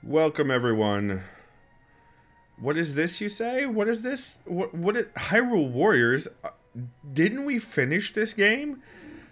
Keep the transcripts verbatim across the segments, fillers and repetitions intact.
Welcome everyone. What is this you say? What is this? What what it, Hyrule Warriors? Uh, didn't we finish this game?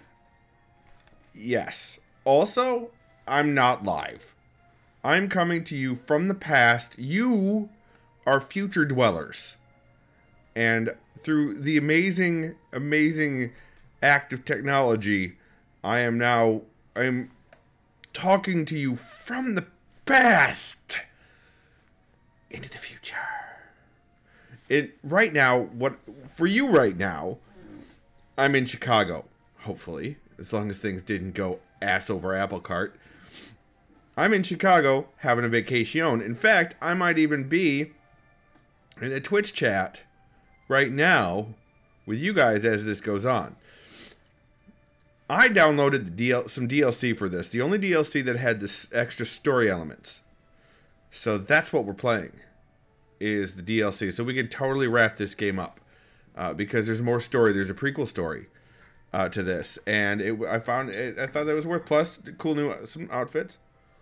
Yes. Also, I'm not live. I'm coming to you from the past. You are future dwellers. And through the amazing amazing act of technology, I am now I'm talking to you from the past into the future. It right now, what for you right now, I'm in Chicago, hopefully, as long as things didn't go ass over apple cart. I'm in Chicago having a vacation. In fact, I might even be in a Twitch chat right now with you guys as this goes on. I downloaded the D L some D L C for this. The only D L C that had this extra story elements. So that's what we're playing, is the D L C. So we can totally wrap this game up. Uh, because there's more story. There's a prequel story uh, to this. And it, I found it, I thought that was worth. Plus, cool new some outfits.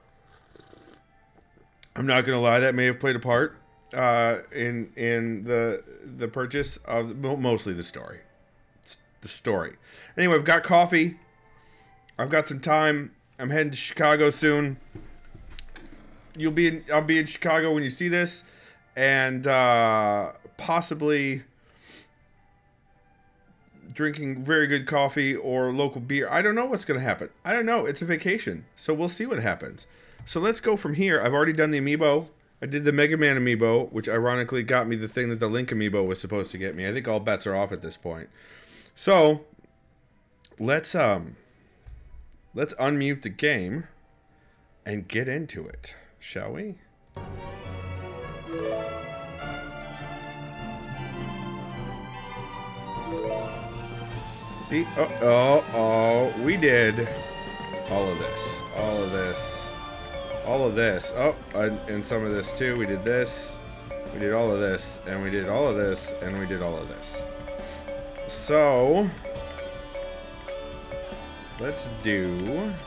I'm not going to lie, that may have played a part uh, in in the the purchase of mostly the story. It's the story. Anyway, I've got coffee. I've got some time. I'm heading to Chicago soon. You'll be in, I'll be in Chicago when you see this, and uh, possibly drinking very good coffee or local beer. I don't know what's going to happen. I don't know. It's a vacation, so we'll see what happens. So let's go from here. I've already done the amiibo. I did the Mega Man amiibo, which ironically got me the thing that the Link amiibo was supposed to get me. I think all bets are off at this point. So let's um let's unmute the game and get into it, shall we? See? Oh, oh, oh, we did all of this. All of this. All of this. Oh, and some of this too. We did this. We did all of this. And we did all of this. And we did all of this. So let's do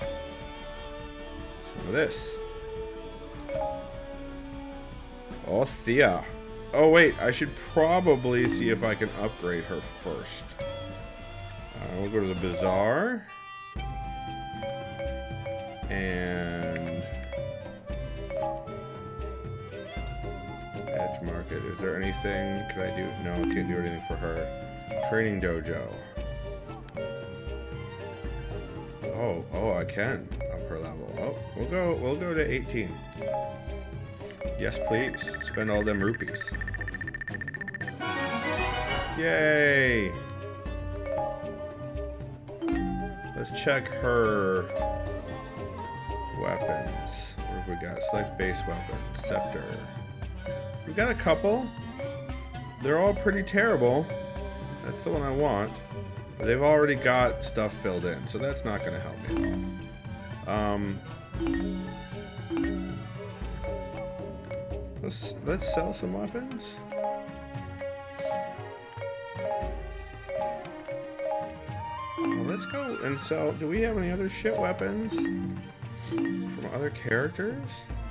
some of this. Oh, see ya. Oh, wait. I should probably see if I can upgrade her first. Uh, we'll go to the bazaar. And Edge Market. Is there anything? Can I do? No, I can't do anything for her. Training dojo. Oh, oh, I can up her level. Oh, we'll go. We'll go to eighteen. Yes, please. Spend all them rupees. Yay! Let's check her weapons. What have we got? Select base weapon. Scepter. We've got a couple. They're all pretty terrible. That's the one I want. But they've already got stuff filled in, so that's not going to help me at all. Um, let's let's sell some weapons. Well, let's go and sell. Do we have any other shit weapons from other characters?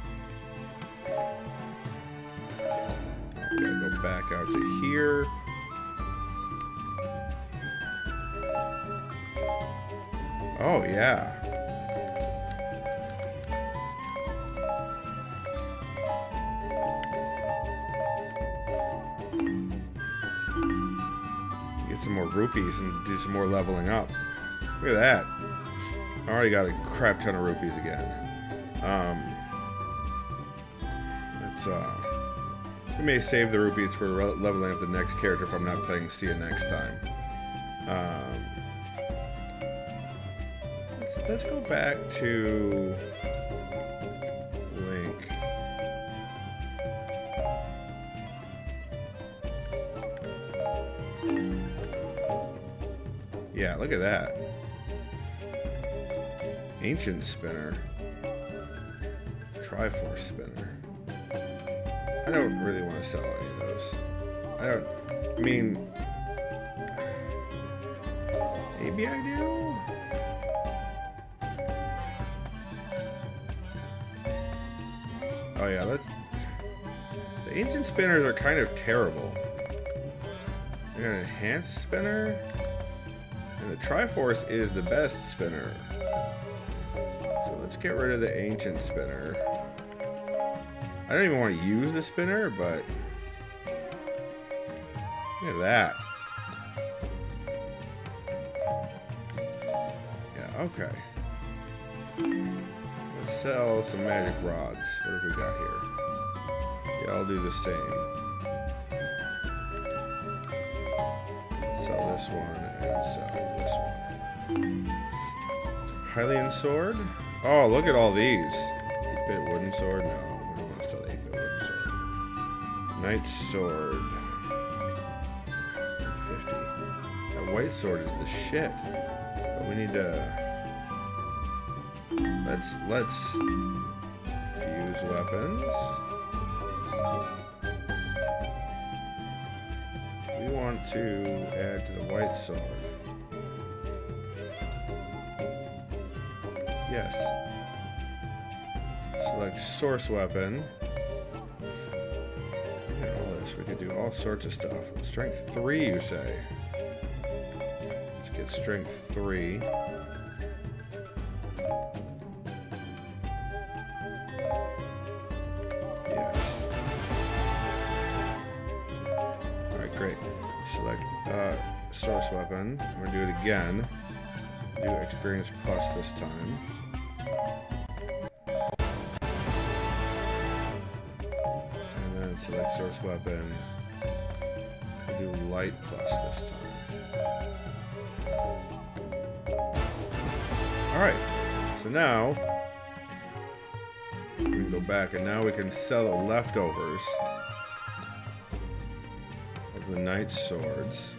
Gotta go back out to here. Oh, yeah. Get some more rupees and do some more leveling up. Look at that. I already got a crap ton of rupees again. Um, let's, uh... we may save the rupees for leveling up the next character if I'm not playing Sia next time. Um... Let's go back to Link. Yeah, look at that. Ancient Spinner. Triforce Spinner. I don't really want to sell any of those. I don't... I mean... Maybe I do? Oh yeah, let's... The ancient spinners are kind of terrible. We got an enhanced spinner. And the Triforce is the best spinner. So let's get rid of the ancient spinner. I don't even want to use the spinner, but... Look at that. Yeah, okay. Let's sell some magic rods. What have we got here? Yeah, I'll do the same. Sell this one and sell this one. Hylian sword. Oh, look at all these. eight bit wooden sword. No, we don't want to sell the eight bit wooden sword. Knight sword. fifty. That white sword is the shit. But we need to... Let's, let's fuse weapons. We want to add to the white sword. Yes. Select source weapon. Look at all this. We could do all sorts of stuff. Strength three, you say? Let's get strength three. Source weapon. I'm gonna do it again. Do experience plus this time. And then select source weapon. We'll do light plus this time. Alright. So now we can go back and now we can sell the leftovers of the knight swords.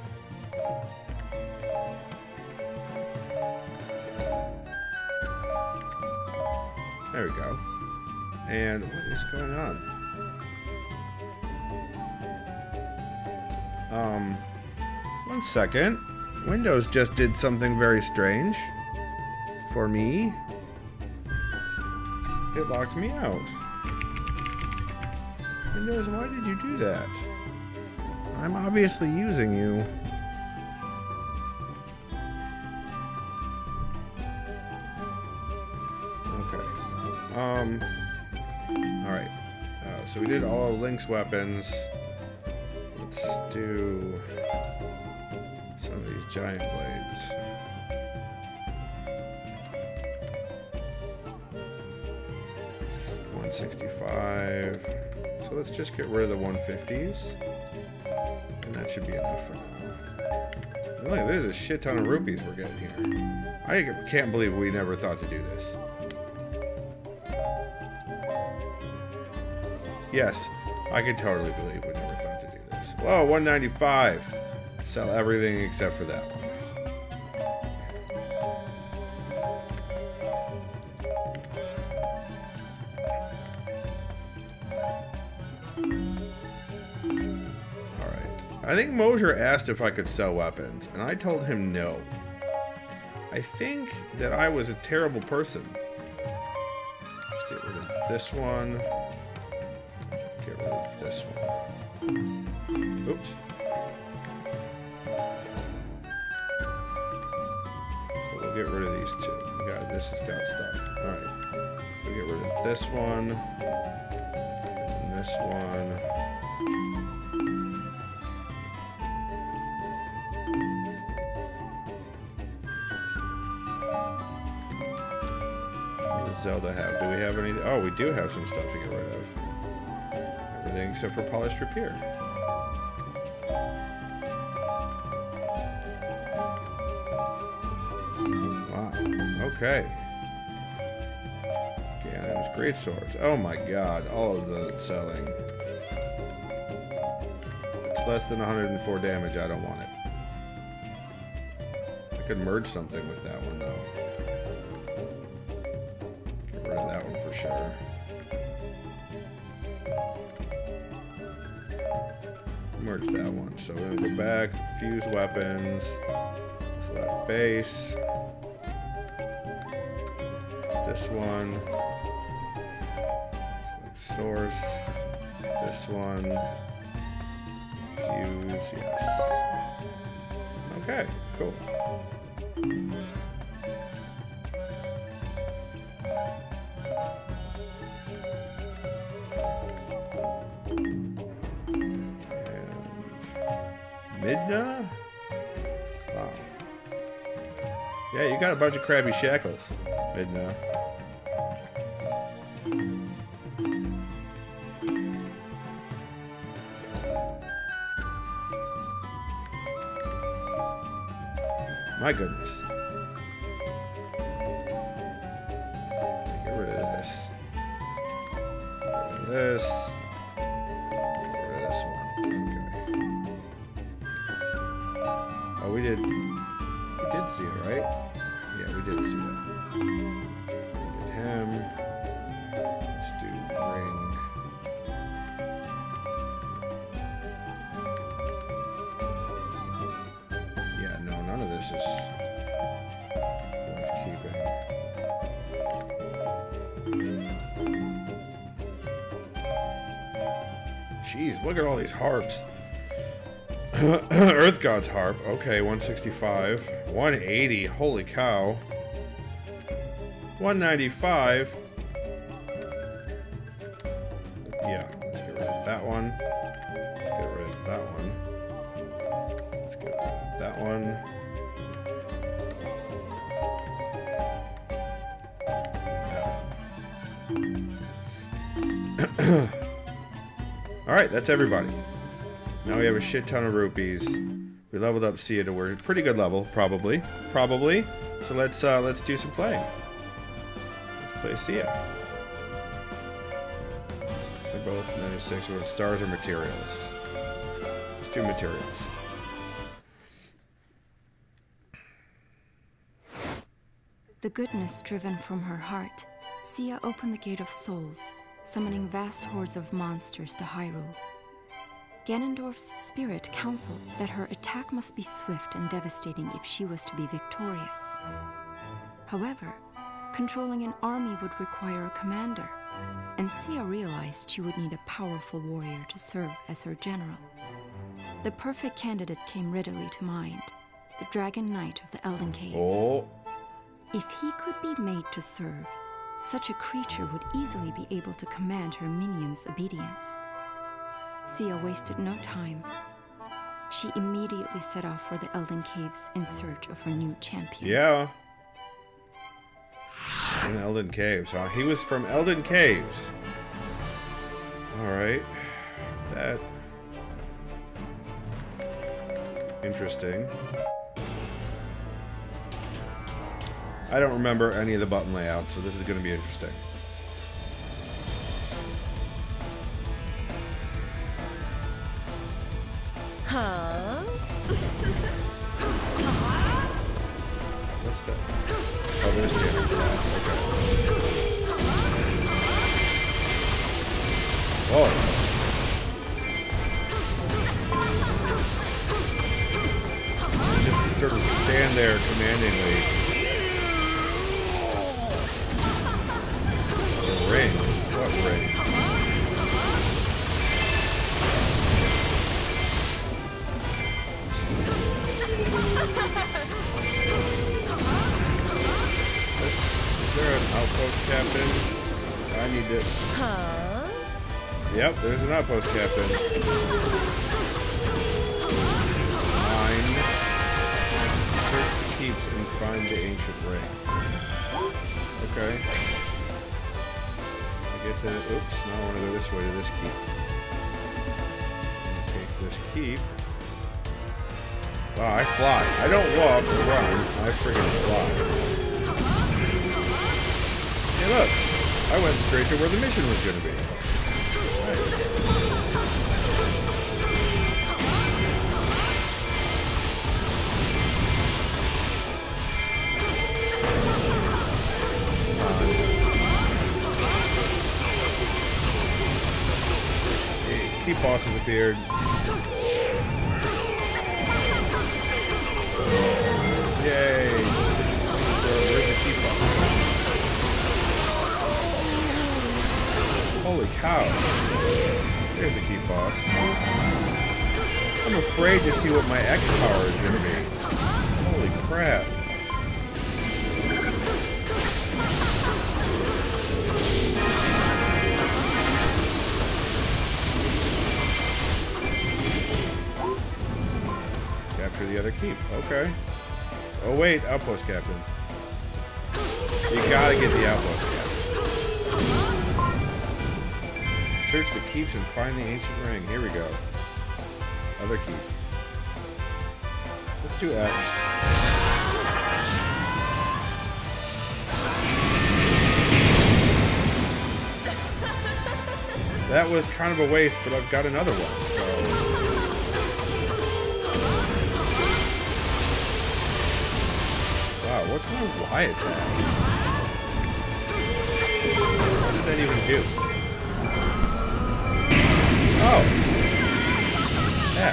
There we go. And what is going on? Um, one second. Windows just did something very strange for me. It locked me out. Windows, why did you do that? I'm obviously using you. Um, alright, uh, so we did all of Link's weapons. Let's do some of these giant blades. one sixty-five. So let's just get rid of the one fifties. And that should be enough for now. Look, there's a shit ton of rupees we're getting here. I can't believe we never thought to do this. Yes, I could totally believe we never thought to do this. Whoa, one ninety-five. Sell everything except for that one. Alright. I think Mosier asked if I could sell weapons, and I told him no. I think that I was a terrible person. Let's get rid of this one. Get rid of this one. Oops. So we'll get rid of these two. We got this has got stuff. Alright. We'll get rid of this one. And this one. What does Zelda have? Do we have anything? Oh, we do have some stuff to get rid of. Everything except for polished rapier. Wow. Okay. Ganon's great swords. Oh my god, all of the selling. It's less than one hundred four damage, I don't want it. I could merge something with that one though. Get rid of that one for sure. Merge that one. So we're gonna go back, fuse weapons, select base, this one, select Source. This one. Use, yes. Okay, cool. Midna? Wow. Yeah, you got a bunch of crabby shackles, Midna. My goodness. Get rid of this. Get rid of this. Get rid of this one. Okay. Oh, we did. We did see it, right? Yeah, we did see that. We did him. Let's do ring. Yeah, no, none of this is worth keeping. Jeez, look at all these harps. Earth God's harp. Okay, one sixty-five. one eighty. Holy cow. one ninety-five. Yeah, let's get rid of that one. Let's get rid of that one. Let's get rid of that one. Alright, that's everybody. Now we have a shit ton of rupees. We leveled up Sia to a pretty good level, probably. Probably. So let's uh, let's do some playing. Let's play Sia. They're both ninety-six. We're stars or materials. Let's do materials. The goodness driven from her heart, Sia opened the Gate of Souls, summoning vast hordes of monsters to Hyrule. Ganondorf's spirit counseled that her attack must be swift and devastating if she was to be victorious. However, controlling an army would require a commander, and Sia realized she would need a powerful warrior to serve as her general. The perfect candidate came readily to mind, the Dragon Knight of the Elden Caves. Oh. If he could be made to serve, such a creature would easily be able to command her minions' obedience. Sia wasted no time. She immediately set off for the Elden Caves in search of her new champion. Yeah. In Elden Caves, huh? He was from Elden Caves. Alright. That... Interesting. I don't remember any of the button layouts, so this is going to be interesting. Huh? What's that? Oh, there's standard attack. Okay. Whoa. Just sort of stand there commandingly. The ring? What ring? Is there an outpost captain? I need to... Huh? Yep, there's an outpost captain. Find... Search the keeps and find the ancient ring. Okay. I get to... Oops, now I want to go this way to this keep. I'm going to take this keep. Wow, I fly. I don't walk or run. I friggin' fly. Hey, look. I went straight to where the mission was going to be. Nice. Hey, keep bosses appeared. Yay! Where's the key box? Holy cow. There's the keep boss. I'm afraid to see what my X power is going to be. Holy crap. Capture the other keep. Okay. Oh wait, outpost captain. You gotta get the outpost captain. Search the keeps and find the ancient ring. Here we go. Other keep. Let's do X. That was kind of a waste, but I've got another one, so... Wow, what's my Y attack? What did that even do? Oh. Yeah.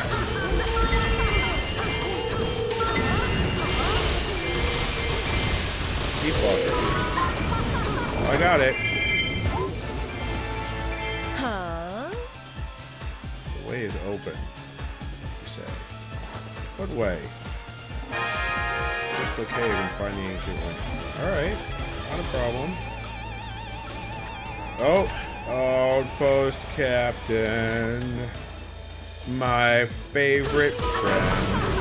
Keep walking. Oh, I got it. Huh? The way is open, you say. What way? Crystal Cave and find the ancient one. Alright. Not a problem. Oh. Outpost captain. My favorite friend.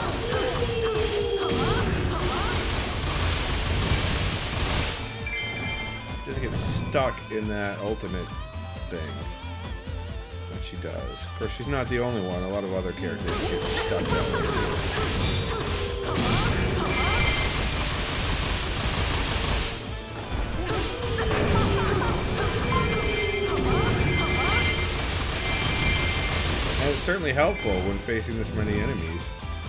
Just gets stuck in that ultimate thing. That she does. Of course, she's not the only one. A lot of other characters get stuck that way too. And it's certainly helpful when facing this many enemies.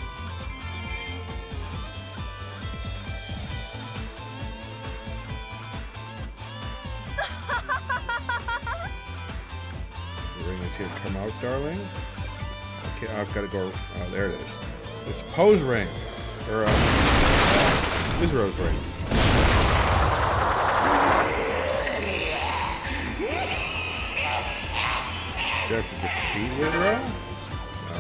The ring is here. Come out, darling. Okay, I've got to go. Oh, there it is. It's Poe's ring. Or, uh, uh Wizrow's ring. Do you have to defeat Wizrow? No.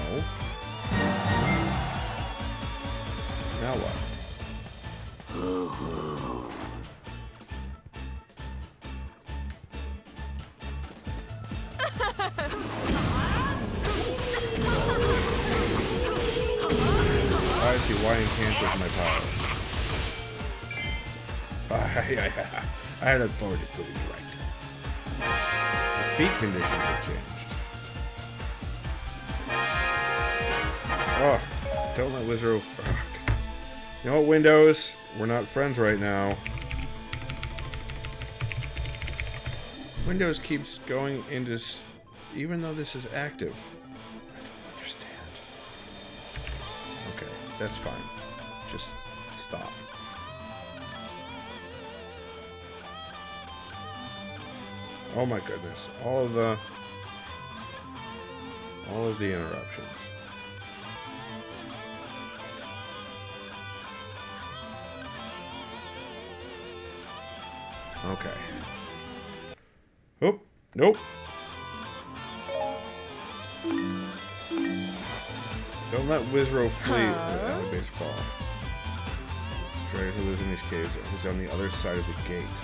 Now what? I see why enhances my power. I, I, I had looked forward to proving you right. Defeat conditions have changed. Oh, don't let Wizrow... You know what, Windows? We're not friends right now. Windows keeps going into... S even though this is active. I don't understand. Okay, that's fine. Just stop. Oh my goodness. All of the... All of the interruptions. Okay. Oh, nope. Don't let Wizrow flee. Huh? Uh, base fall. Dragon who lives in these caves is on the other side of the gate.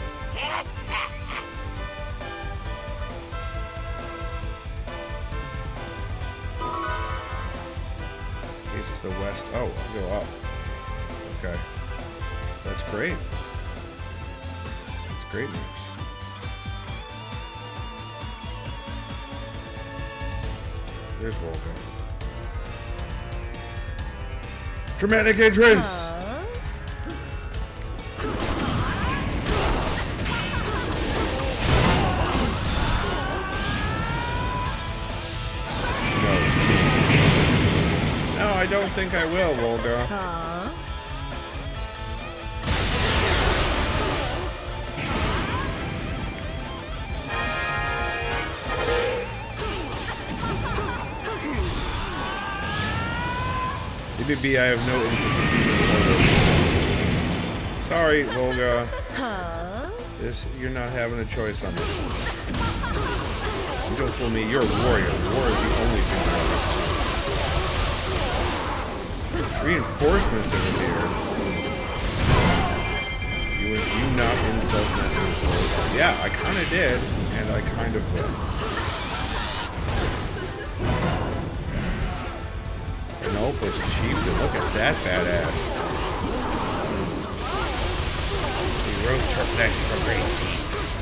Gates to the west. Oh, I'll go up. Okay. That's great. Great news. There's Volga. Dramatic entrance! Huh? No. No, I don't think I will, Volga. Huh? Maybe I have no interest in Volga. Sorry, Volga. Huh? This, you're not having a choice on this one. You don't fool me, you're a warrior. War is the only thing that matters. Reinforcements over here. You would you not insult message? Yeah, I kinda did, and I kind of will. An Ulfos chieftain, look at that badass. He roast her next for a great feast.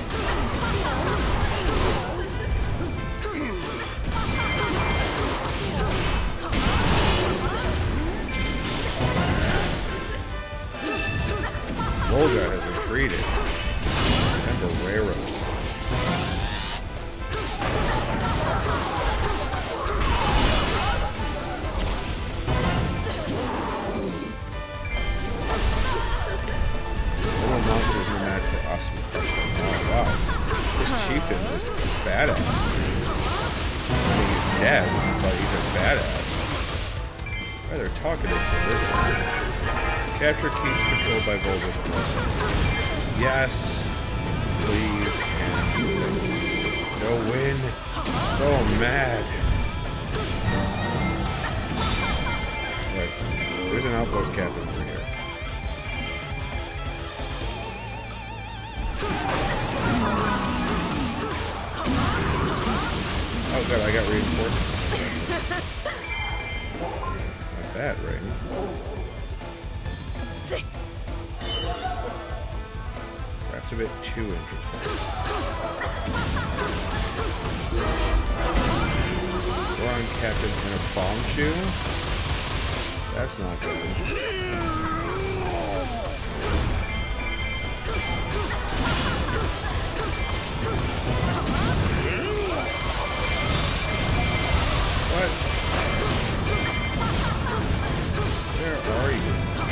Volga has retreated. Temporarily. Little monsters no match for us. We crushed them. Oh wow. This chieftain is badass. I mean, he's dead, but he's a badass. Why they're talking to this wizard. Capture keeps controlled by Volga's forces. Yes, please, and no win. So mad. Wait, there's an outpost captain over here. Oh god, I got reinforcements. Not bad, right? Perhaps a bit too interesting. One captain in a bomb shoe? That's not good. What? Where are you?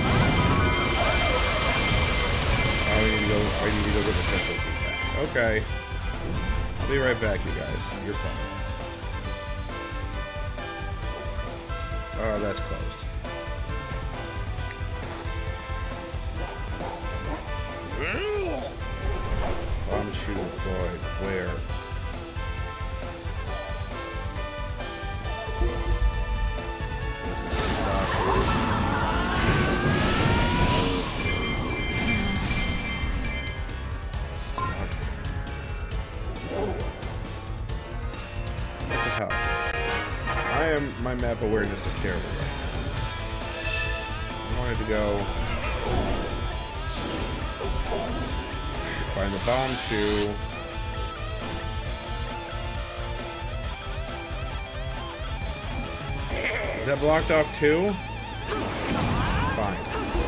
I need to go. I need to go get the central key back. Okay. I'll be right back, you guys. You're fine. Oh, that's closed. Bomb shoe deployed. Where? There's the stock. What the hell? I am. My map awareness is terrible right now. I wanted to go find the bomb shoe. Is that blocked off too? Fine.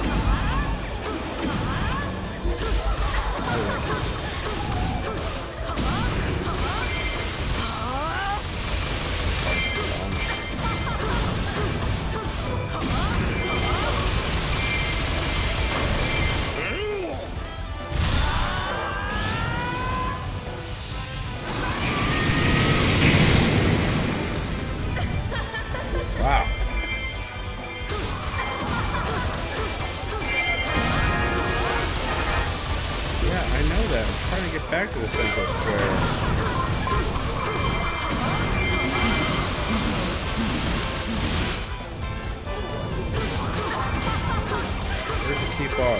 Back to the central square. Where's the key boss?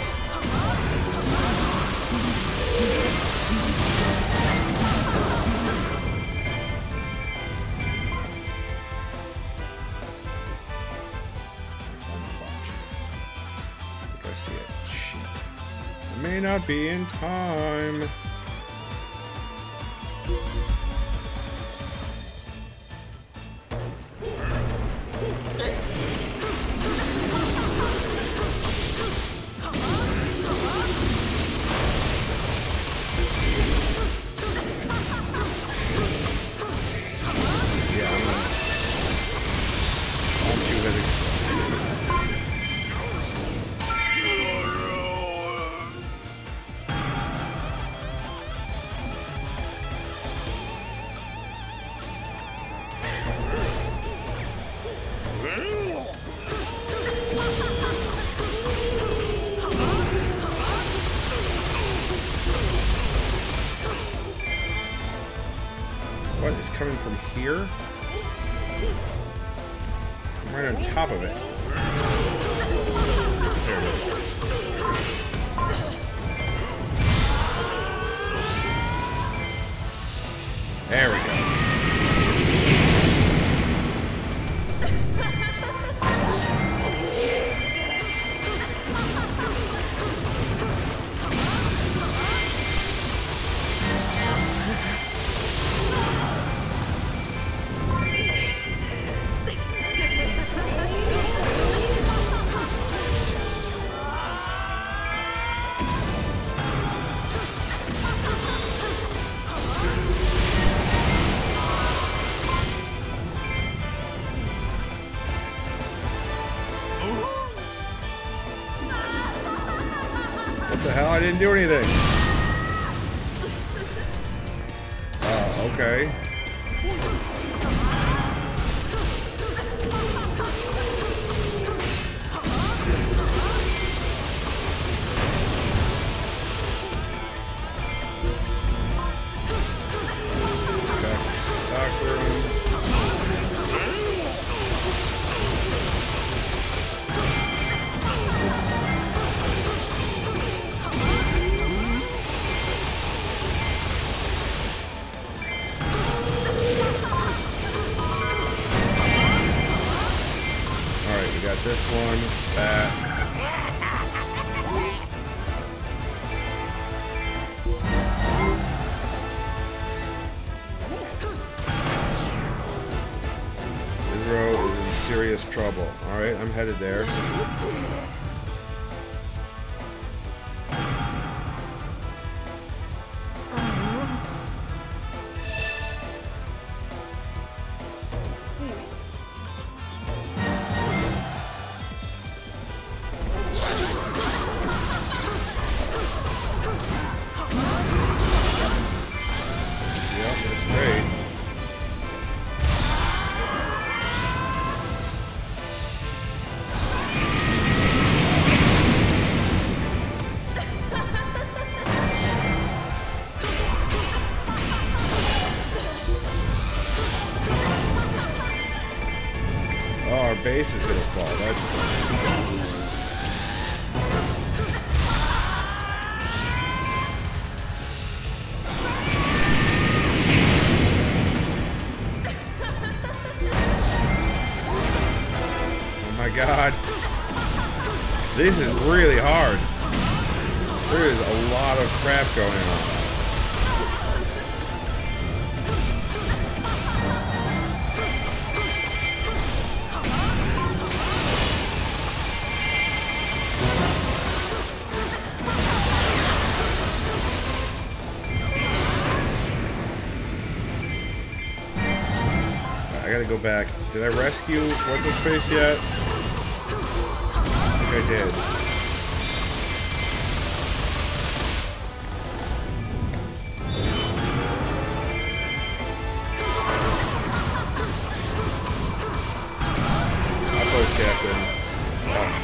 I think I see it. Shit. I may not be in time. What is coming from here? I'm right on top of it. There it is. There we go. What the hell? I didn't do anything. Oh, okay. Back to stock room. Got this one, that. Izro is in serious trouble. Alright, I'm headed there. Our base is gonna fall. That's cool. Oh my god. This is really hard. There is a lot of crap going on. I gotta go back. Did I rescue what's his face yet? I think I did. Outpost Captain. Oh.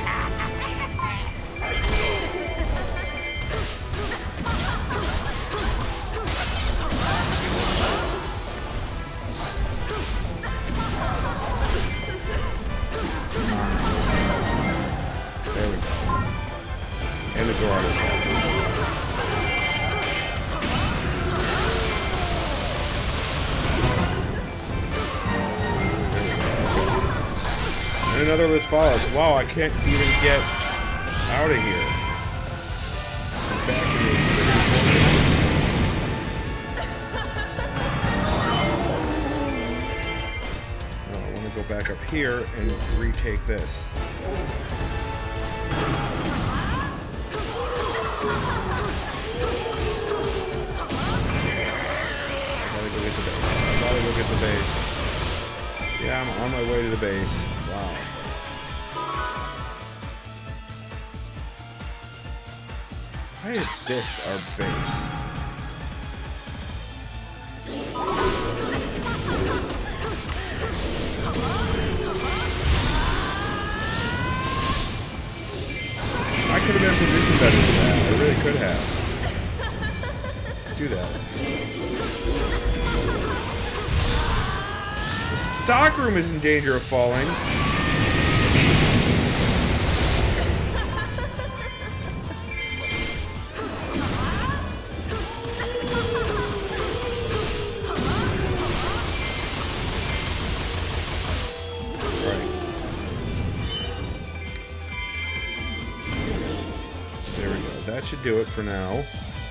There we go. And the door on the top. And another list follows. Wow, I can't even get out of here. I'm back in the oh, I want to go back up here and retake this. Gotta go get the base. Yeah, I'm on my way to the base. Wow. Why is this our base? I could have been positioned better than that. I really could have. Let's do that. stockroom is in danger of falling. Right. There we go. That should do it for now.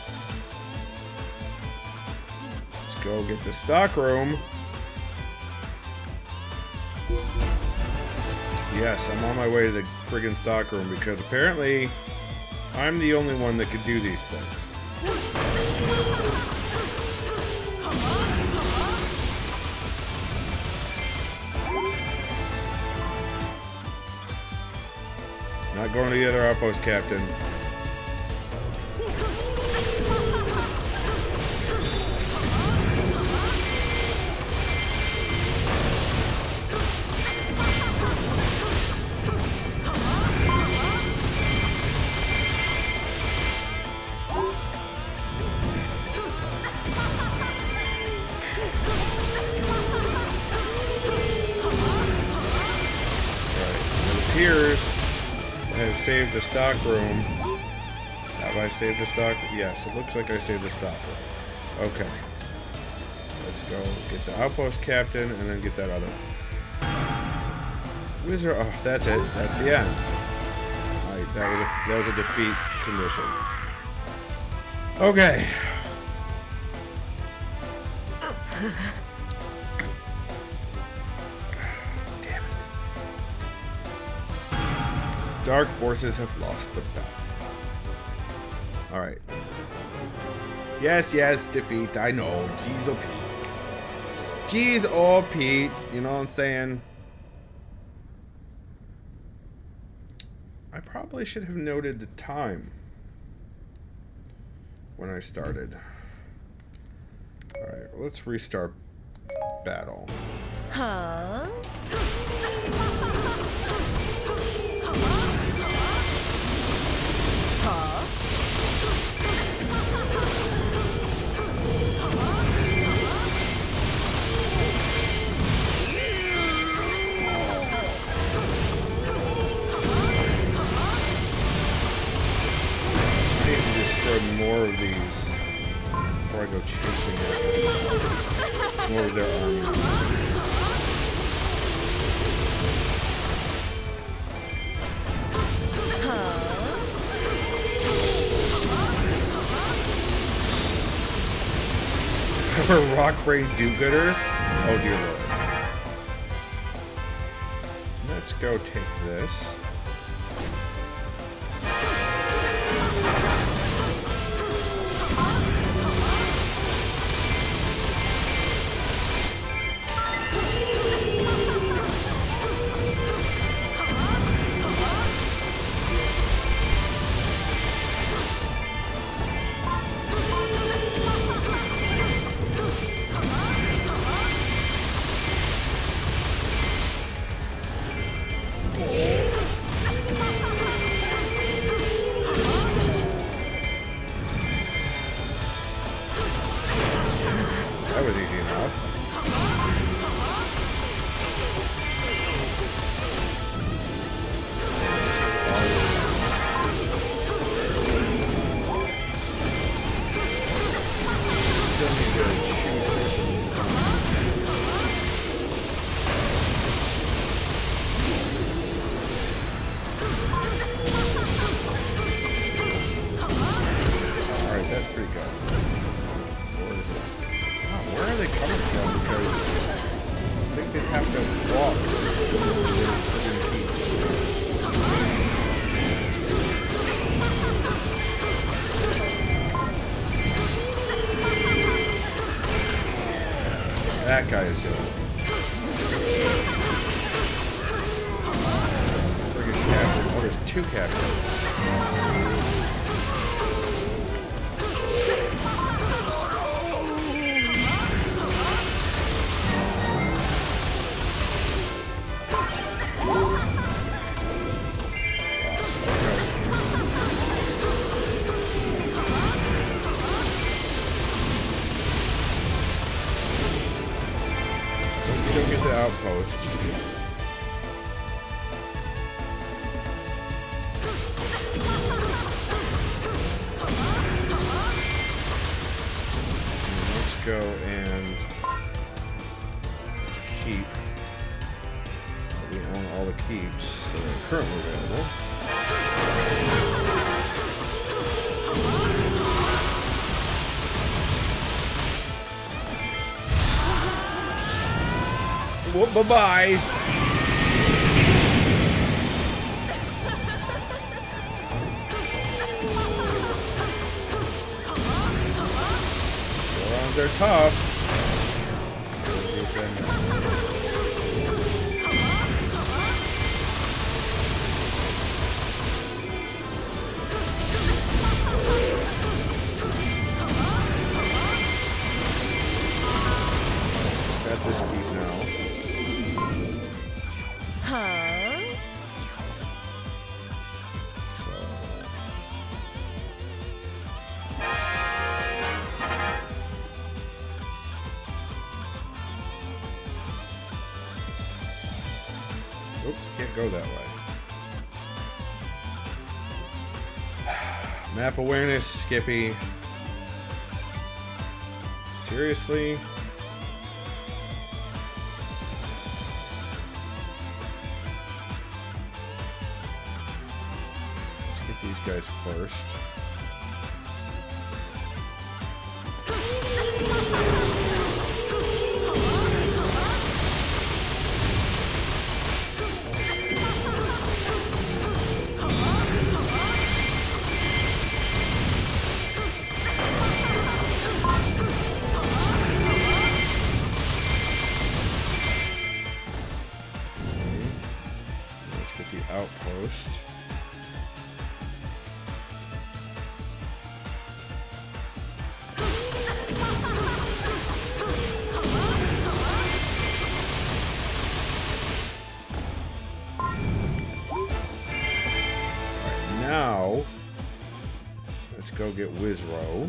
Let's go get the stockroom. Yes, I'm on my way to the friggin' stockroom because apparently I'm the only one that could do these things. Not going to the other outpost, Captain. Appears I have saved the stockroom. Have I saved the stock? Yes, it looks like I saved the stockroom. Okay. Let's go get the outpost captain and then get that other one. Wizard. Oh, that's it. That's the end. Alright, that was a, that was a defeat condition. Okay. Dark forces have lost the battle. Alright. Yes, yes, defeat. I know. Jeez, oh Pete. Jeez, oh Pete. You know what I'm saying? I probably should have noted the time when I started. Alright, let's restart battle. Huh? More of these before I go chasing after more of their armies. Huh? Rock Brain Do-Gooder? Oh dear lord. Let's go take this. That was easy enough. Still need to choose this. Alright, that's pretty good. Where is it? Where are they coming from? Because I think they have to walk to that guy is good. Friggin' captain. Oh, there's two captains. Let's go get the outpost. Let's go and keep. So we own all the keeps that are currently available. Well, bye-bye. Well, they're tough. Got this keep now. Huh? So. Oops, can't go that way. Map awareness, Skippy. Seriously? These guys first. Let's get the outpost. Now, let's go get Wizrow.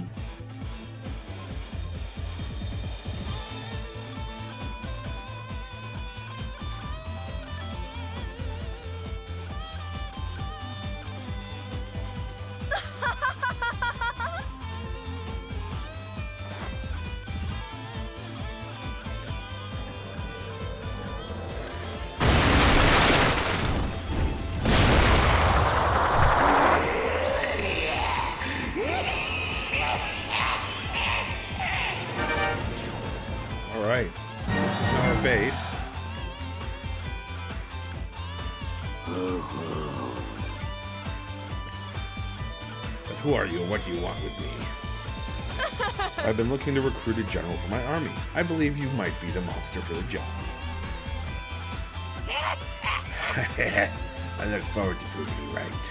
Alright, so this is now our base. But who are you and what do you want with me? I've been looking to recruit a general for my army. I believe you might be the monster for the job. I look forward to proving you right.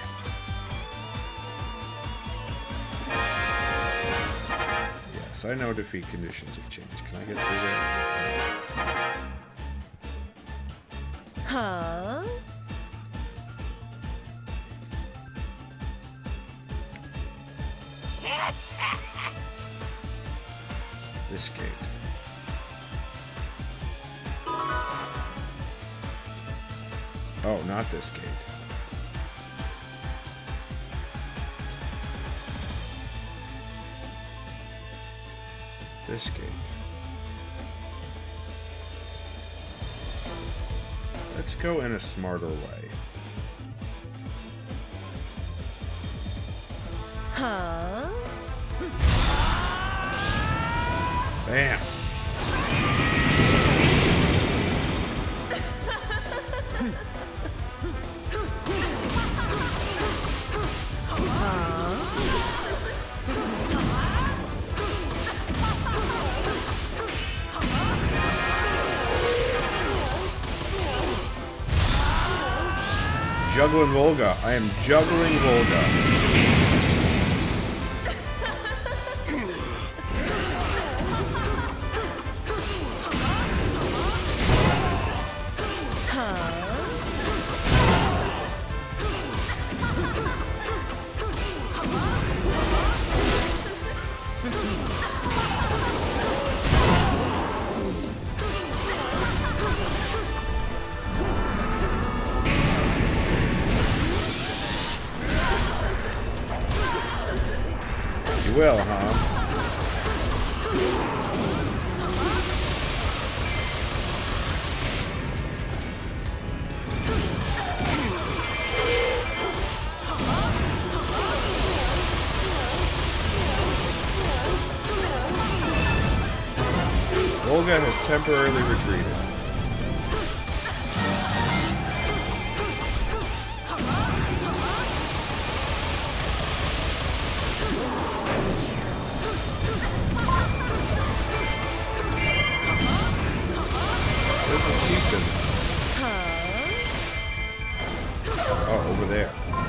Yes, I know defeat conditions have changed. Can I get through there? Huh? This gate. Oh, not this gate. This gate. Let's go in a smarter way. Huh? Bam! Juggling Volga. I am juggling Volga. will, huh? Olga has temporarily retreated. Where's the chieftain? Oh, over there.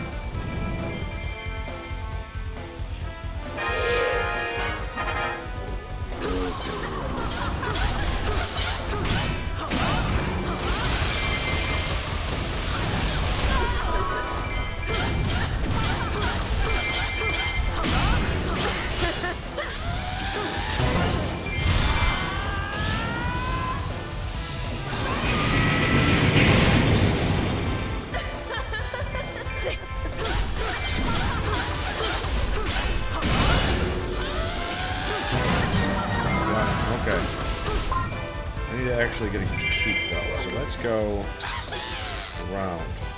Actually getting to keep though, so let's go around.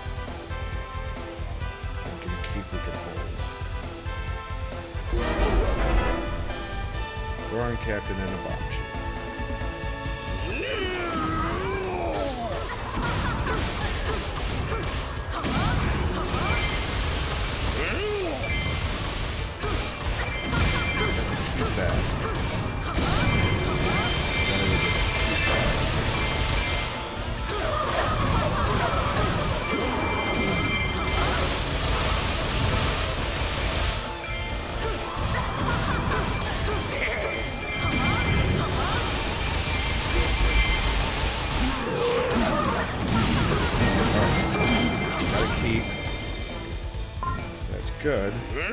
I'm gonna keep we can hold. Drawing captain and a box. Keep that. Good.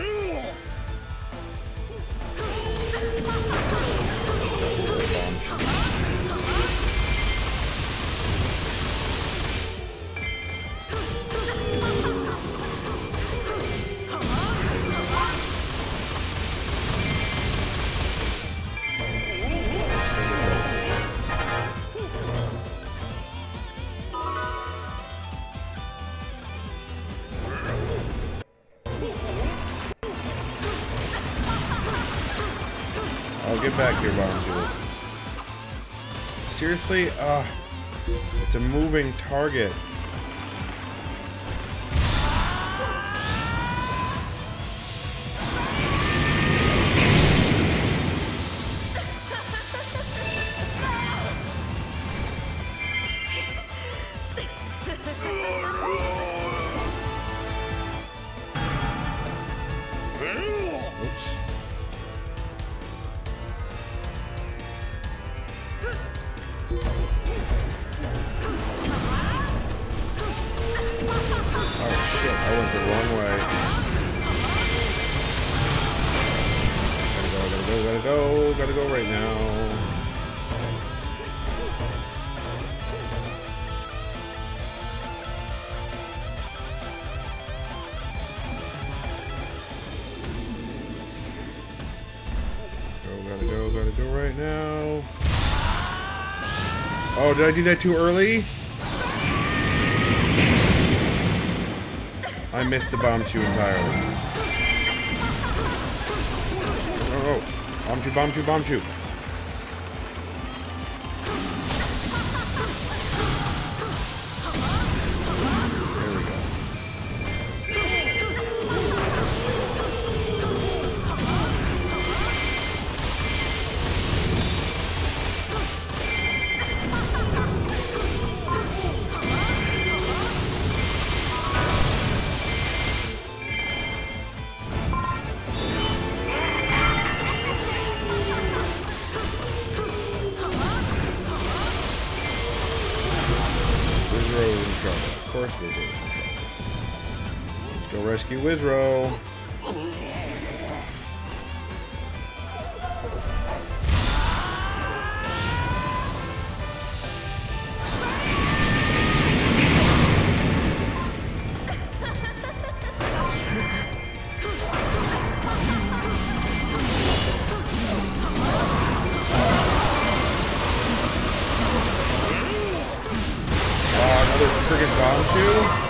Get back here, Bounty. Seriously? Ah, uh, it's a moving target. Gotta go right now. Go, gotta go, gotta go right now. Oh, did I do that too early? I missed the bomb shoe entirely. Oh, oh. Bomb shoot, bomb shoot, bomb shoot. There we go. Of course Wizro is in trouble. Let's go rescue Wizro. friggin' bomb shoe?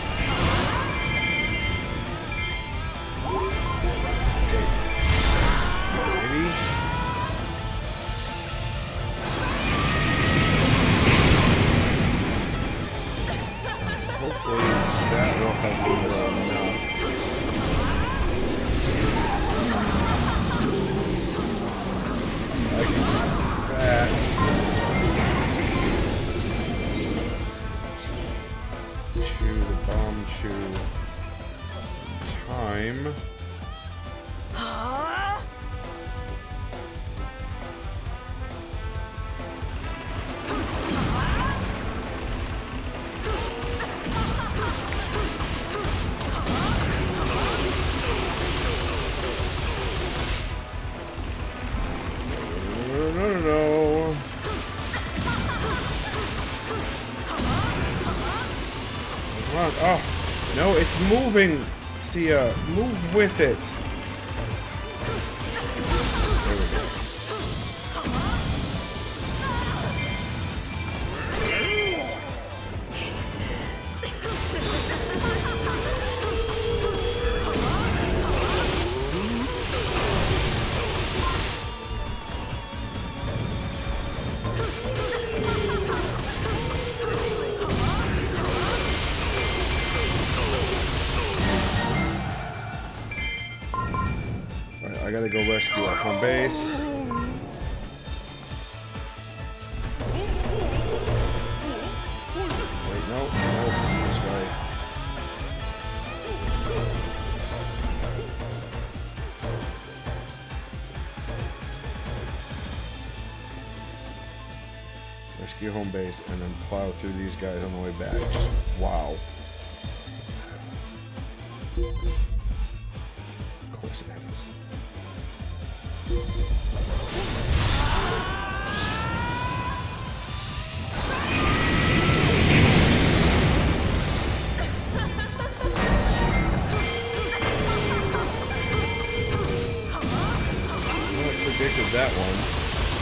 Oh, no, it's moving, Sia. Move with it. There we go. I gotta go rescue our home base. Wait, no, no, this way. Rescue home base and then plow through these guys on the way back. Just, wow. Of course it happens. I predicted that one.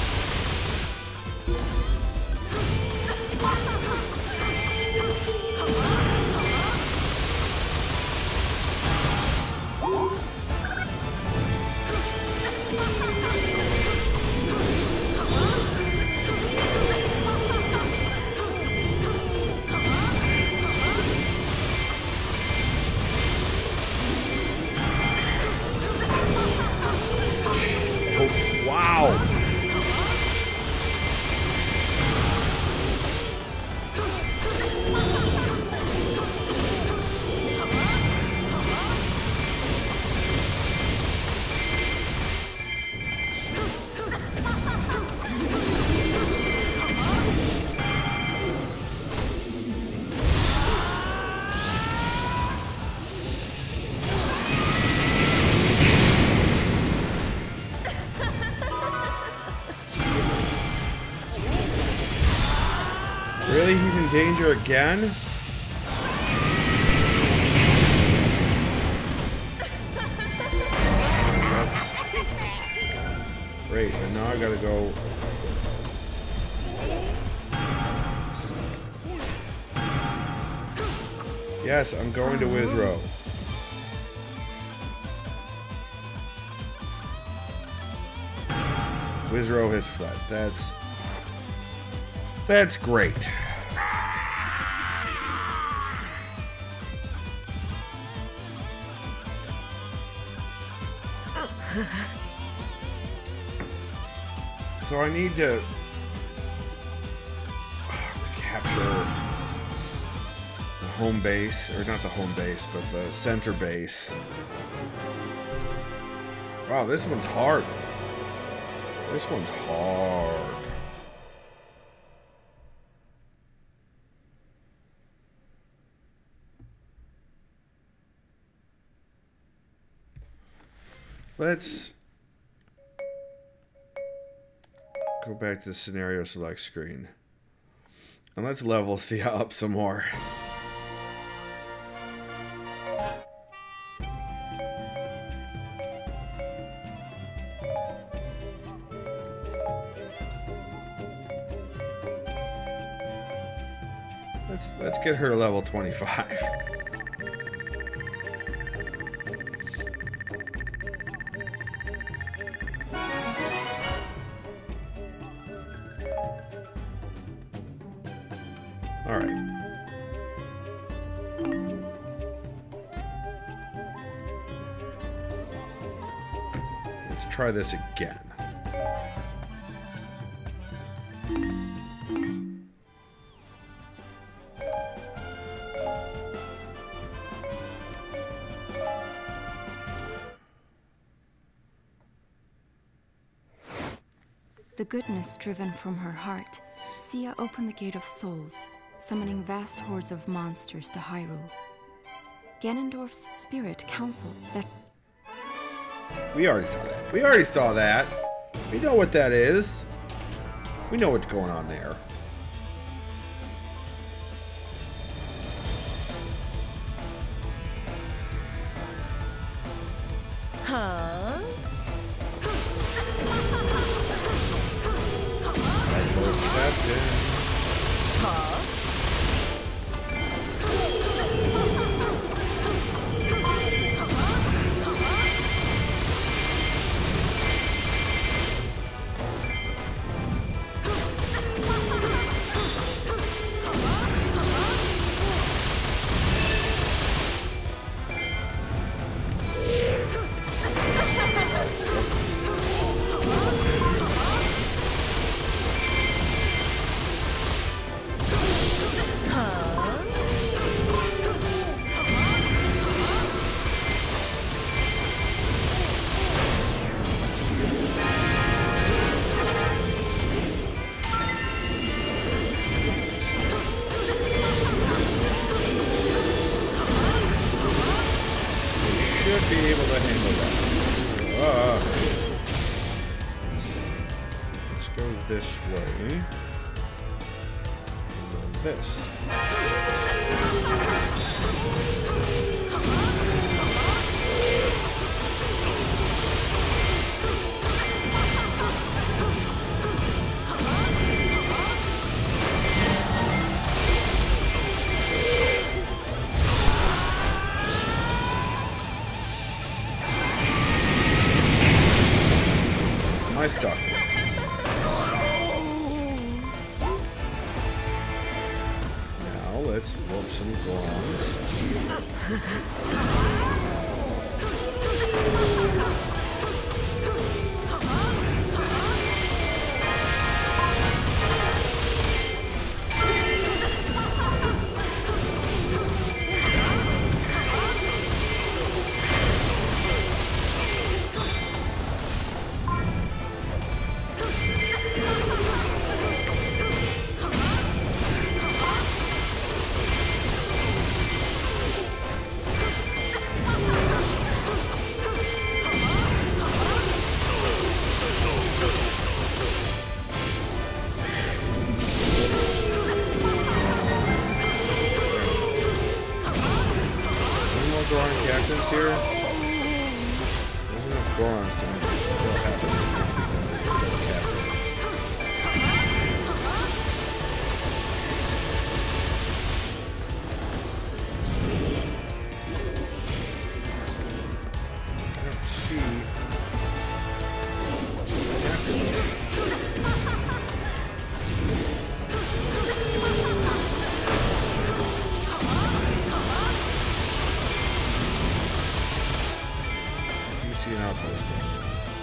Really? He's in danger again? That's great, and now I gotta go. Yes, I'm going to Wizrow. Wizrow has fled. That's That's great. So I need to capture the home base, or not the home base, but the center base. Wow, this one's hard. This one's hard. Let's go back to the scenario select screen. And let's level Sia up some more. Let's let's get her to level twenty-five. All right. Let's try this again. The goodness driven from her heart, Sia opened the Gate of Souls, summoning vast hordes of monsters to Hyrule. Ganondorf's spirit counseled that... We already saw that. We already saw that. We know what that is. We know what's going on there. Huh? Captain. Huh? Be able to handle that. Uh, let's go this way. And then this. I stuck. Now let's whoop some Gorons. Goron captains here. There's enough Gorons to make it still happen. Still captain. I don't see captain. See an outpost.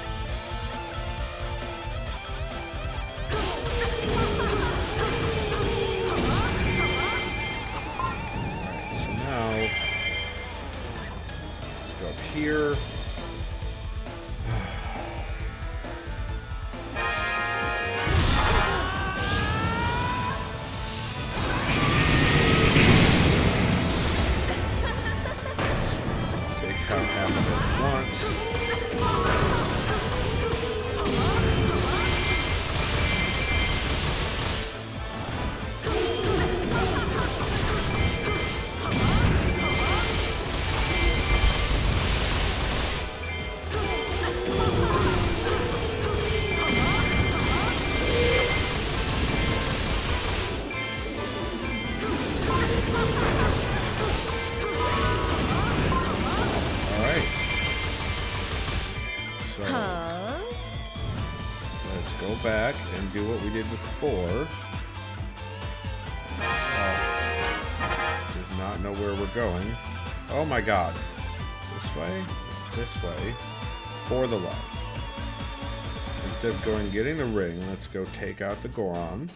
do what we did before. Uh, does not know where we're going. Oh my god. This way? This way. For the love. Instead of going and getting the ring, let's go take out the Gorons.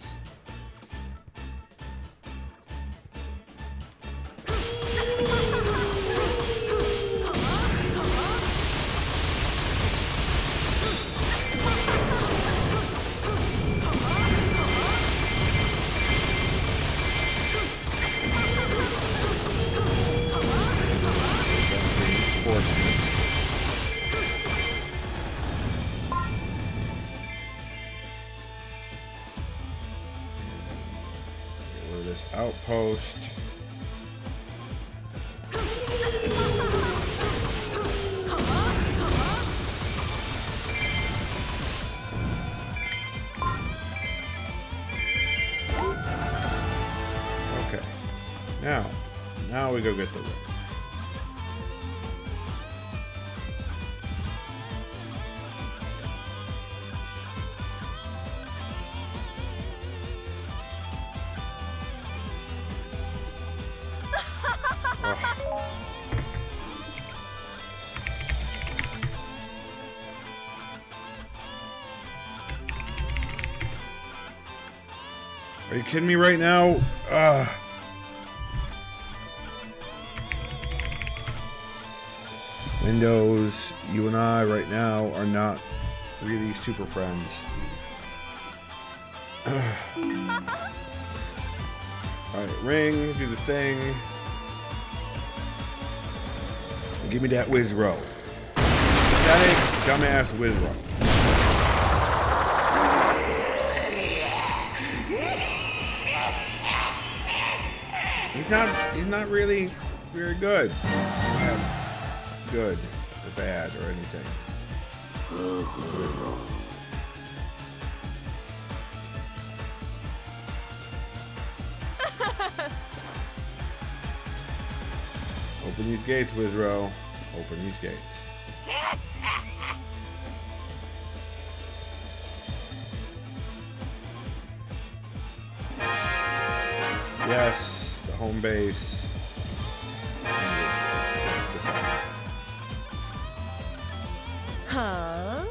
Outpost. Okay. Now, now we go get the ring. Are you kidding me right now? Ugh. Windows, you and I right now are not really super friends. Alright, ring, do the thing. Give me that Wizrow. That dumbass Wizrow. He's not, he's not really very good. Not good or bad or anything. Open these gates, Wizrow. Open these gates. Yes, the home base. Huh?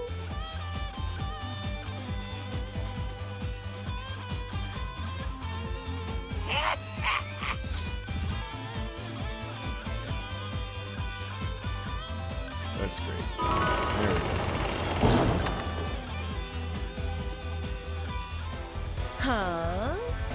That's great. There we go. Huh?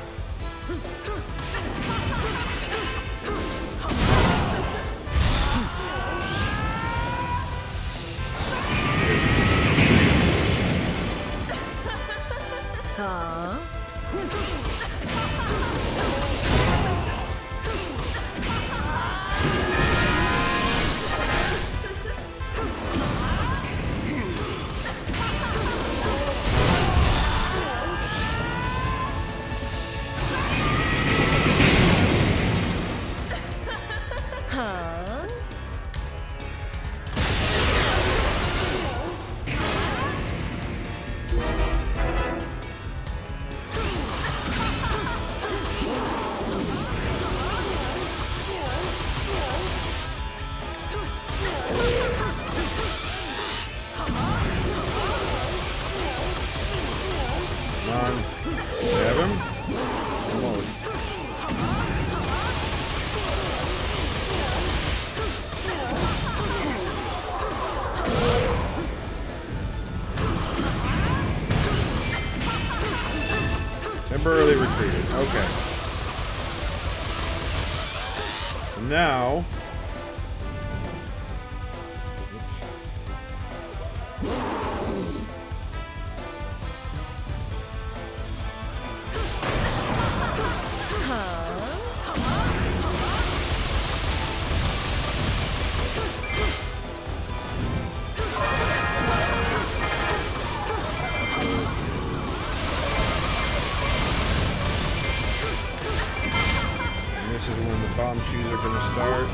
Huh? Huh? Come on. Have him? Almost. Temporarily retreated. Okay. So now. This is when the bomb shoes are going to start.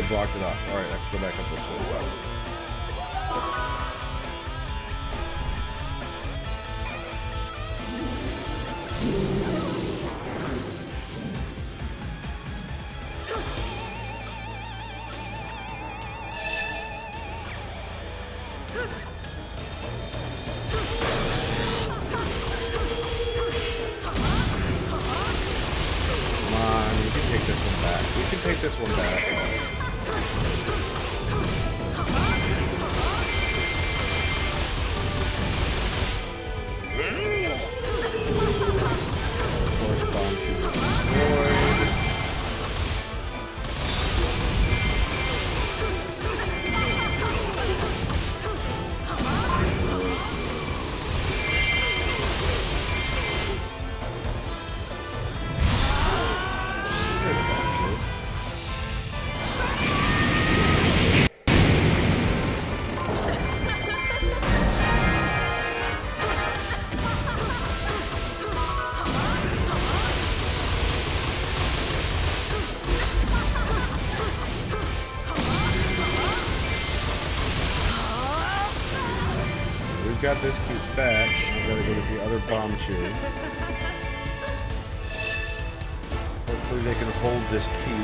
blocked it off. Alright, I have to go back up this way. Take this one back. Correspond to destroyed. Got this cube back. I gotta go to the other bomb cherry. Hopefully they can hold this key.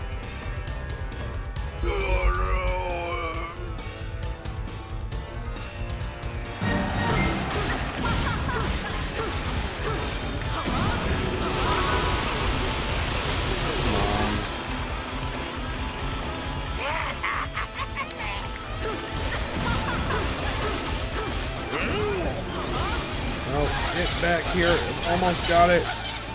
Back here, almost got it.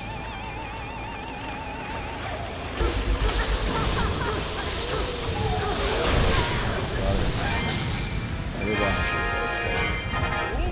Got it. Another bomb cherry.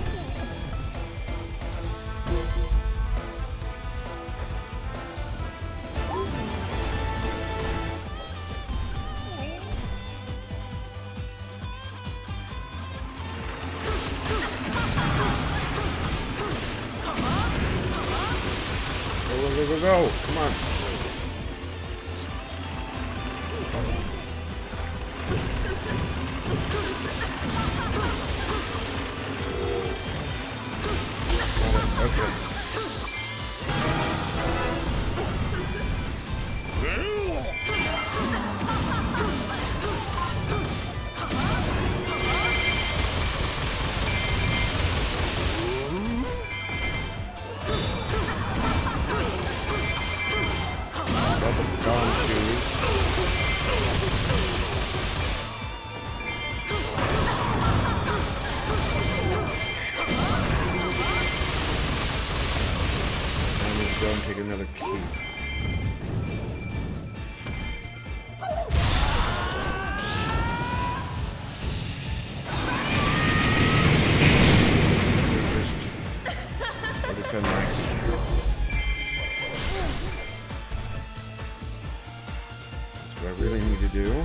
Go, go, go. Come on. Okay. Go and take another key. Just defend my key. That's what I really need to do.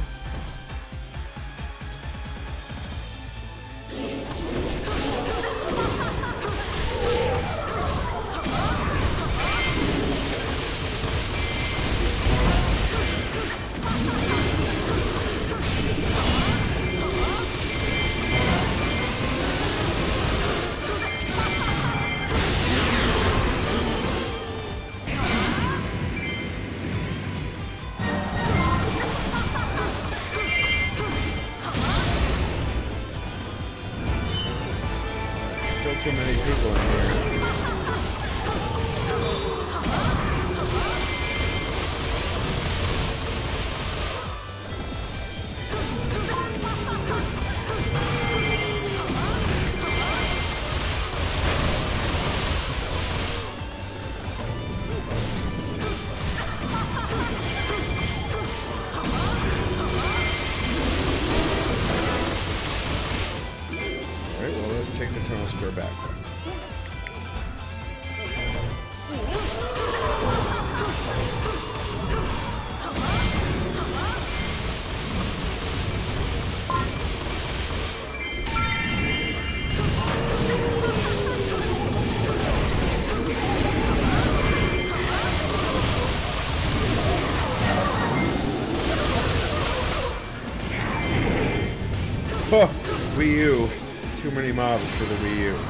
Too many people in here. Alright, well, let's take the tunnel square back. Oh, Wii U. Too many mobs for the Wii U.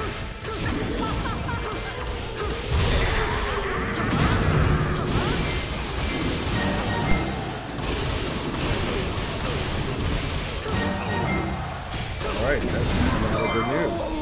Alright, that's not good news.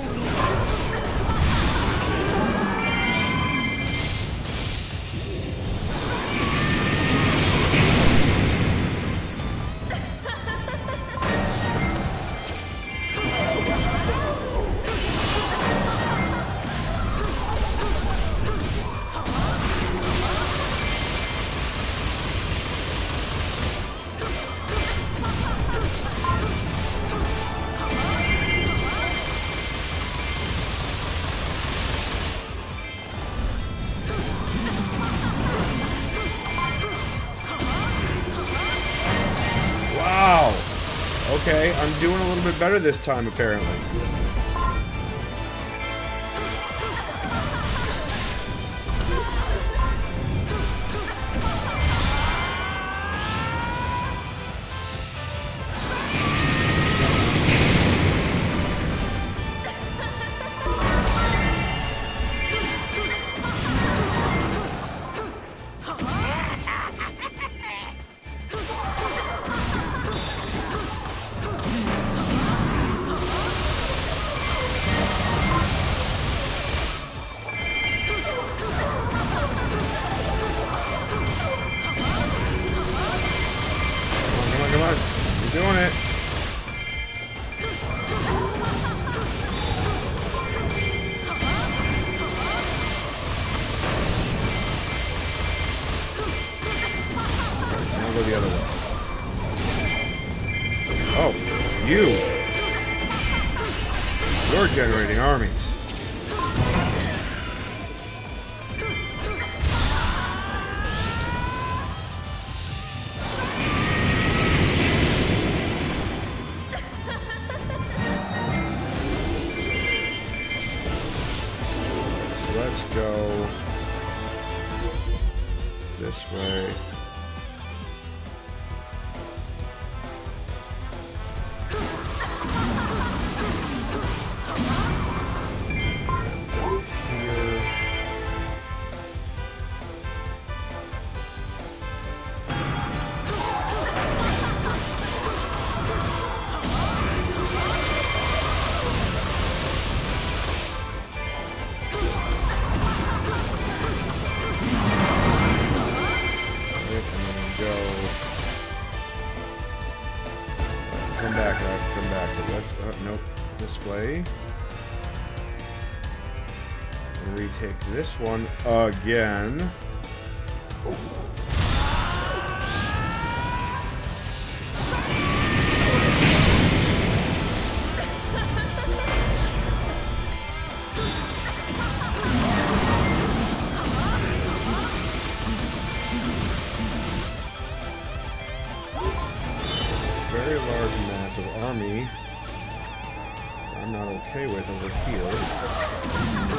Okay, I'm doing a little bit better this time, apparently. Doing it. Now go the other way. Oh, you. You're generating armies. Let's go this way. Here. Come back, I have to come back, but let's, uh, nope, this way. And retake this one again. Very large, massive army. I'm not okay with over here.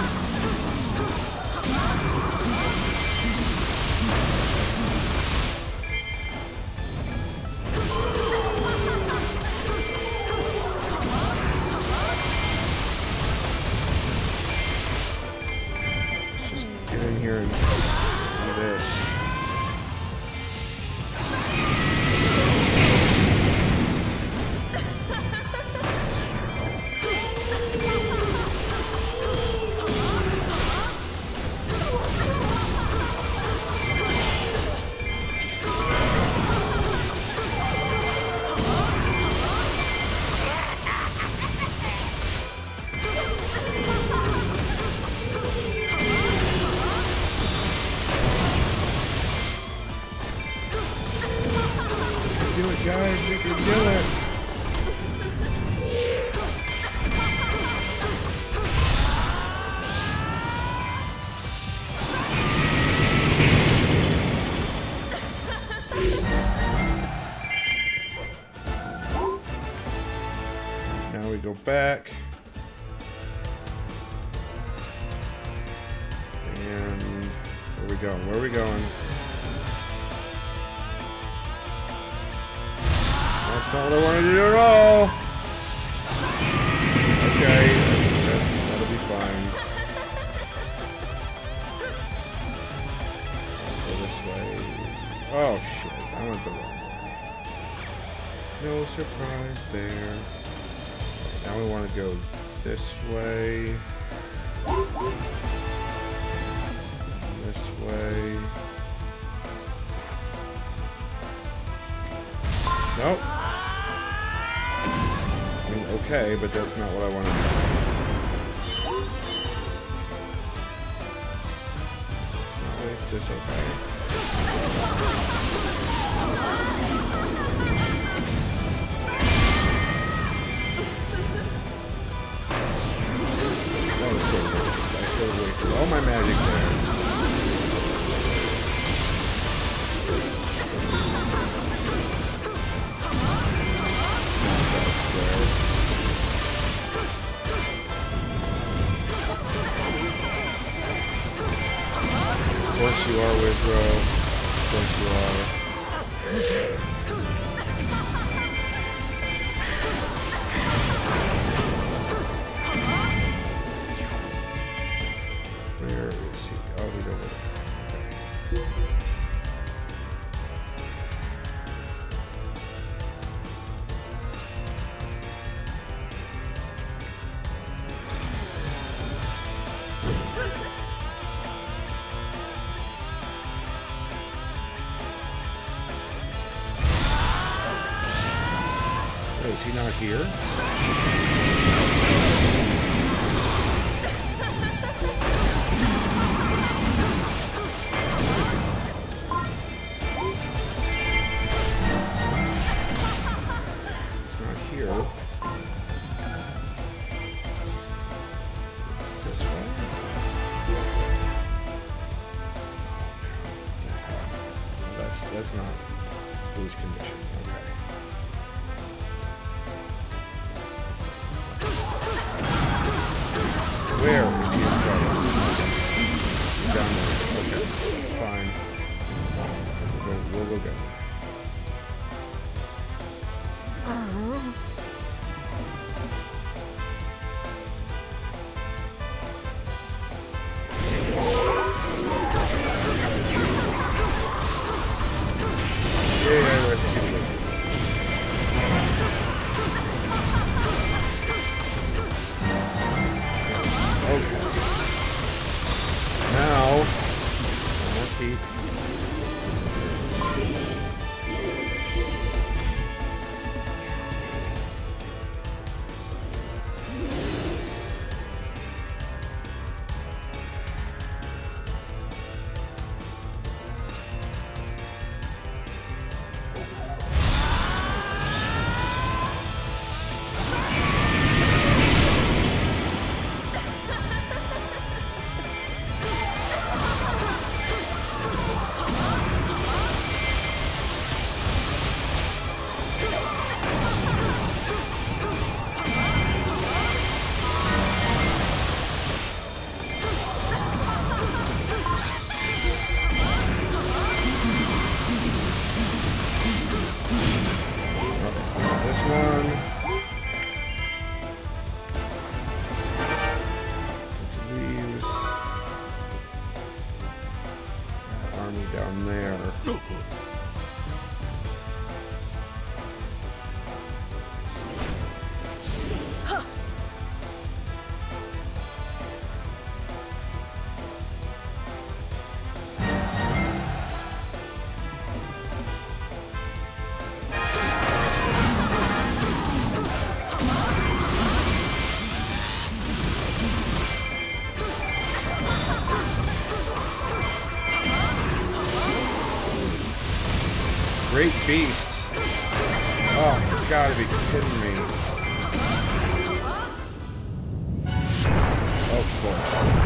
Let's just get in here and do this. Do it, guys, we can do it. Now we go back. And where are we going? Where are we going? That's not what I wanted to do at all. Okay, that's, that's, that'll be fine. Go this way. Oh shit, I went the wrong way. No surprise there. Now we want to go this way. This way. Nope. I mean, okay, but that's not what I want to do. Let's not waste this, okay. That was so wasted. I so wasted all my magic there. Of course you are, Wizrow. Of course you are. Where is he? Oh, he's over there. Okay. Is he not here? He's not here. This way? That's that's not Blue's condition. Okay. Where is he in trouble? He's down there. Okay. It's fine. We'll go, we'll go get him. Yeah, yeah, rescue him. Okay. Now, more teeth. Down there. Great beasts. Oh, you gotta be kidding me. Of course.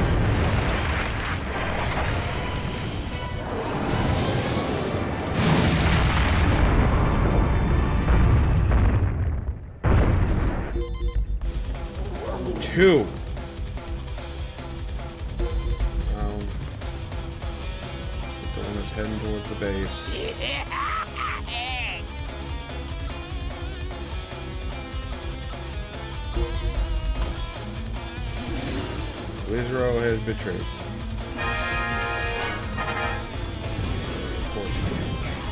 Two. Um, the one that's heading towards the base. Wizro has betrayed me. Of course he did.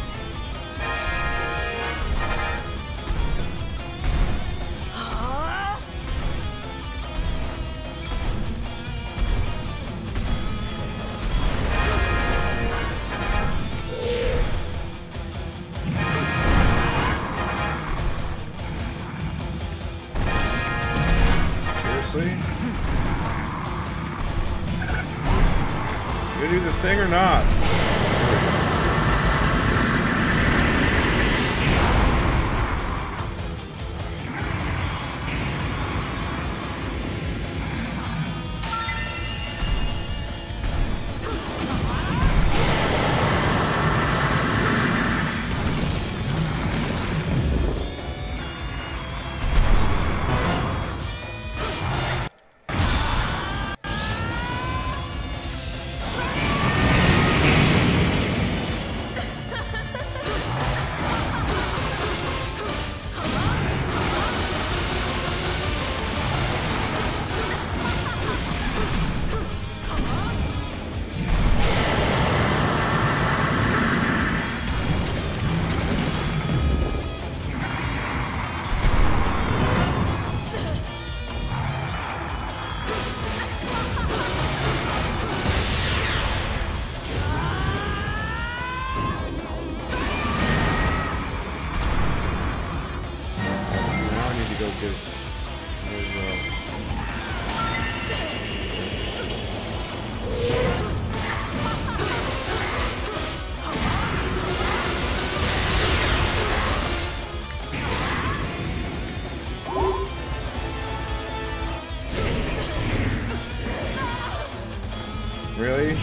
You do the thing or not? Really?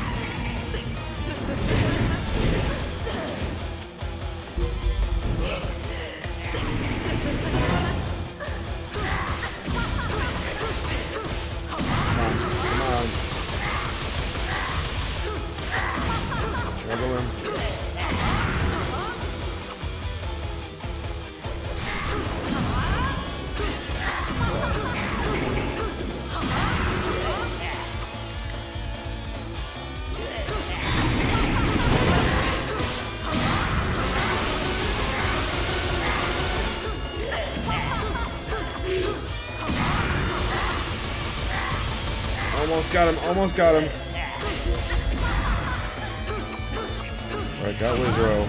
Almost got him, almost got him. Alright, got Wizro.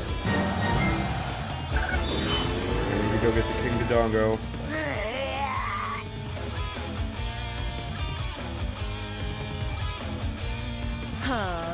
I need to go get the King Dodongo. Huh?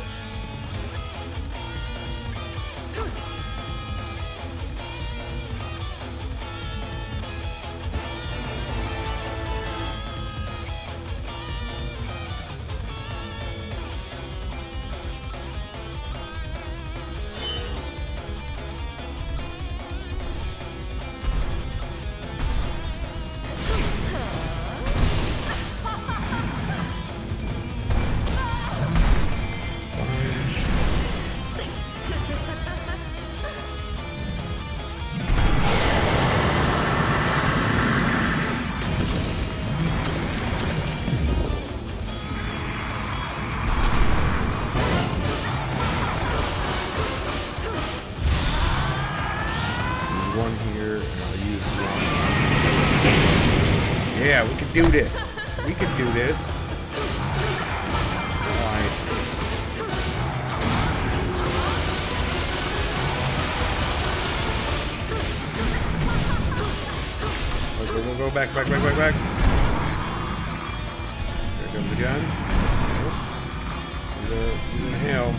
One here, and I'll use one. Yeah, we can do this. We can do this. Alright. Okay, we'll go back, back, back, back, back. Here it comes again. He's a, he's in hell.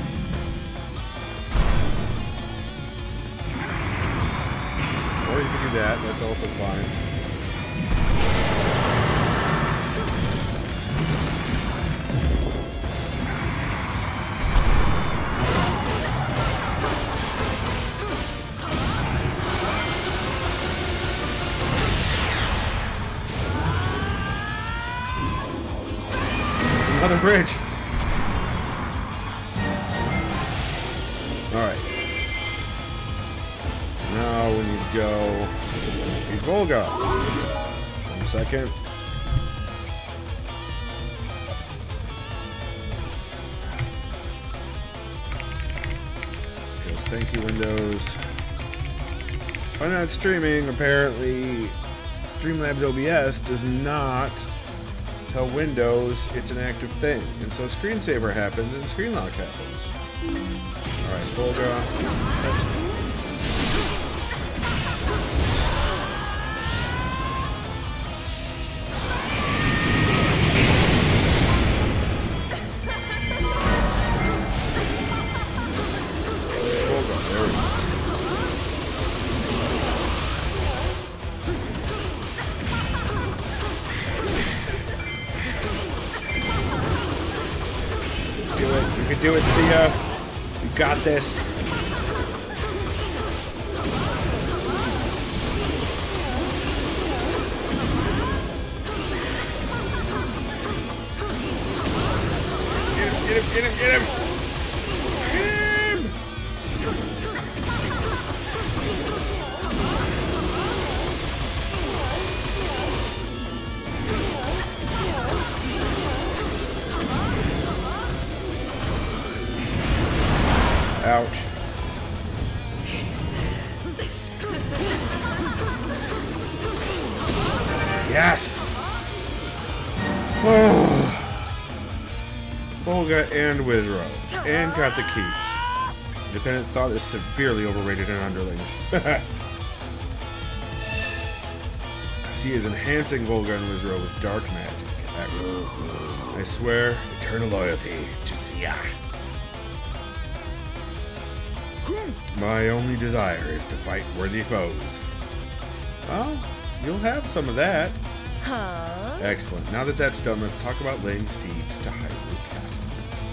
Or you can do that, that's also fine. There's another bridge! Alright. Now we need to go see Volga. One second. Thank you, Windows. Why not streaming? Apparently, Streamlabs O B S does not tell Windows it's an active thing. And so screensaver happens and screen lock happens. Alright, Volga. That's do it, Sia. You got this. Get him, get him, get him, get him! Get him! Ouch. Yes! Oh. Volga and Wizrow. And got the keeps. Independent Thought is severely overrated in underlings. Sia is enhancing Volga and Wizrow with dark magic. Excellent. I swear, eternal loyalty to Sia. My only desire is to fight worthy foes. Well, you'll have some of that. Huh? Excellent. Now that that's done, let's talk about laying siege to Hyrule Castle.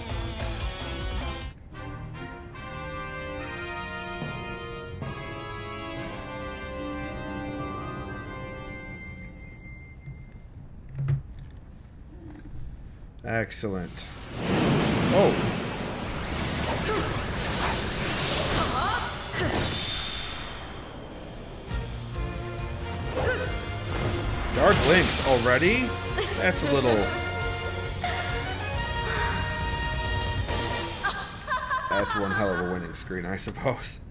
Excellent. Oh! Dark Links already? That's a little... That's one hell of a winning screen, I suppose.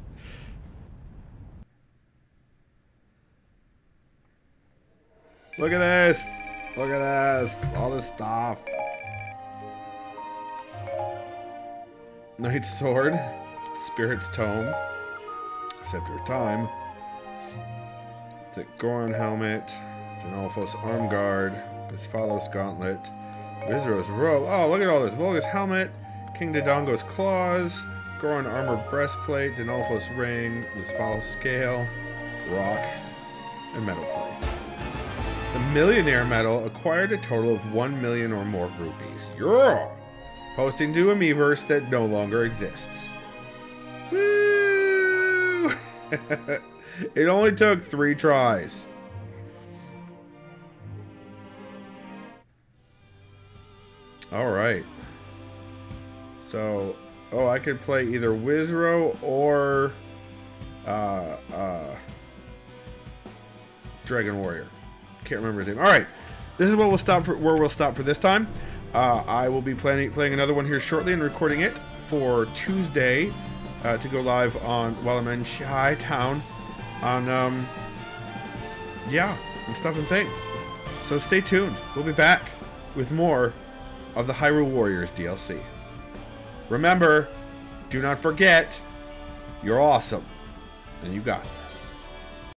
Look at this! Look at this! All this stuff. Knight's Sword. Spirit's Tome. Scepter of Time. The Goron Helmet. Denolfos Arm Guard, Lysfalos Gauntlet, Wizrow's Robe. Oh, look at all this. Volga's Helmet, King Dodongo's Claws, Goron Armor Breastplate, Denolfos Ring, Lysfalos Scale, Rock, and Metal Plate. The Millionaire Medal acquired a total of one million or more rupees. Yeah! Posting to a Miiverse that no longer exists. Woo! It only took three tries. Alright. So, oh, I could play either Wizrow or uh, uh, Dragon Warrior. Can't remember his name. Alright. This is what we'll stop for, where we'll stop for this time. Uh, I will be planning, playing another one here shortly and recording it for Tuesday uh, to go live on while I'm in Chi Town on, um, yeah, and stuff and things. So stay tuned. We'll be back with more of the Hyrule Warriors D L C. Remember, do not forget, you're awesome, and you got this.